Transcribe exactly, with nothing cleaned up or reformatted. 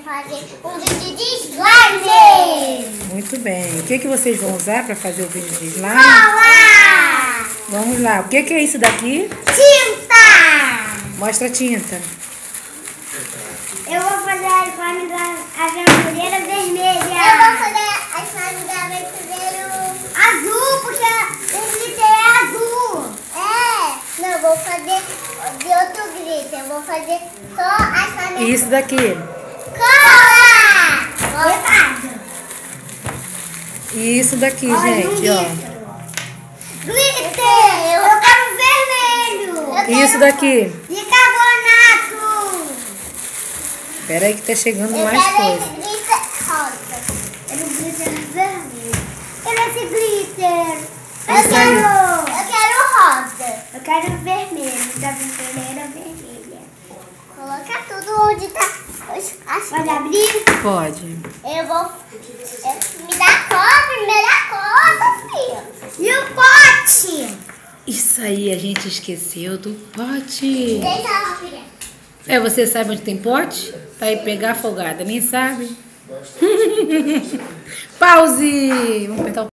fazer um vídeo de slime. Muito bem. O que, que vocês vão usar para fazer o vídeo de slime? Cola! Vamos lá. O que, que é isso daqui? Tinta! Mostra a tinta. Eu vou fazer a slime da aventureira vermelha. Eu vou fazer a slime da aventureira azul, porque o glitter é azul. É. Não, eu vou fazer de outro glitter. Eu vou fazer só a slime. E isso daqui? Cola! Cola! E isso daqui, Olha, gente, um ó. Glitter! Eu quero vermelho! E isso daqui? Bicarbonato! Espera aí que tá chegando Eu mais quero coisa. esse glitter rosa. Eu quero glitter vermelho. Eu quero esse glitter. Eu Isso aí. quero. Eu quero rosa. Eu quero vermelho, da aventureira vermelha. Colocar tudo onde tá. Pode abrir? Pode. Eu vou. eu- me dá a cor, a primeira cor, filho. E o pote? Isso aí, a gente esqueceu do pote. Deixa ela filha. É, você sabe onde tem pote? Pra ir pegar afogada, nem sabe? Pause! Vamos apertar o